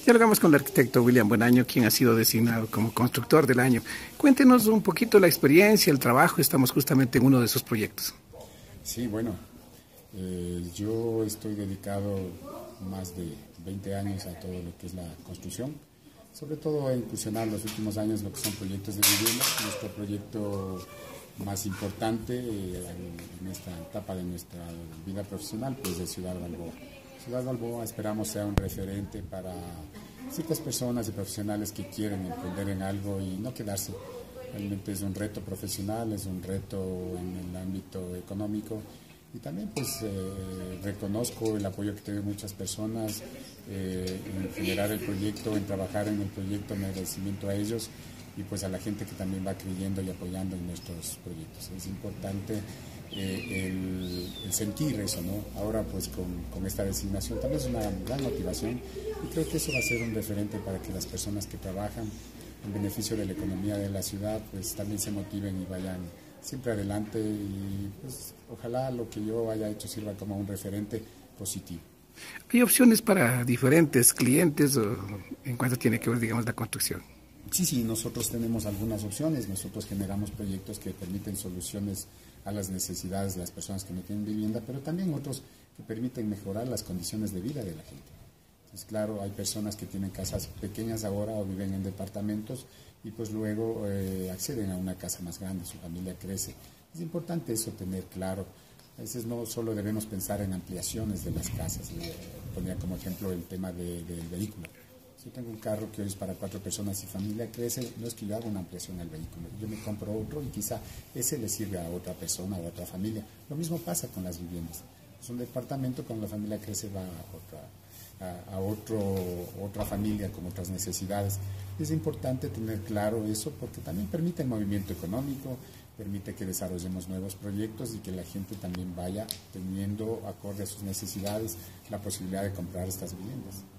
Dialogamos con el arquitecto William Buenaño, quien ha sido designado como constructor del año. Cuéntenos un poquito la experiencia, el trabajo. Estamos justamente en uno de sus proyectos. Sí, bueno, yo estoy dedicado más de 20 años a todo lo que es la construcción, sobre todo a incursionar los últimos años lo que son proyectos de vivienda. Nuestro proyecto más importante en esta etapa de nuestra vida profesional, pues de Ciudad Balboa. Ciudad Balboa esperamos sea un referente para ciertas personas y profesionales que quieren emprender en algo y no quedarse. Realmente es un reto profesional, es un reto en el ámbito económico y también pues reconozco el apoyo que tienen muchas personas en generar el proyecto, en trabajar en el proyecto, en agradecimiento a ellos y pues a la gente que también va creyendo y apoyando en nuestros proyectos. Es importante el sentir eso, ¿no? Ahora pues con esta designación también es una gran motivación y creo que eso va a ser un referente para que las personas que trabajan en beneficio de la economía de la ciudad pues también se motiven y vayan siempre adelante y pues ojalá lo que yo haya hecho sirva como un referente positivo. ¿Hay opciones para diferentes clientes en cuanto tiene que ver, digamos, la construcción? Sí, nosotros tenemos algunas opciones, nosotros generamos proyectos que permiten soluciones a las necesidades de las personas que no tienen vivienda, pero también otros que permiten mejorar las condiciones de vida de la gente. Entonces, claro, hay personas que tienen casas pequeñas ahora o viven en departamentos y pues luego acceden a una casa más grande, su familia crece. Es importante eso tener claro. A veces no solo debemos pensar en ampliaciones de las casas, ponía como ejemplo el tema del vehículo. Si yo tengo un carro que hoy es para 4 personas y familia crece, no es que yo haga una ampliación al vehículo, yo me compro otro y quizá ese le sirve a otra persona o a otra familia. Lo mismo pasa con las viviendas. Es un departamento, cuando la familia crece va a otra familia con otras necesidades. Es importante tener claro eso porque también permite el movimiento económico, permite que desarrollemos nuevos proyectos y que la gente también vaya teniendo, acorde a sus necesidades, la posibilidad de comprar estas viviendas.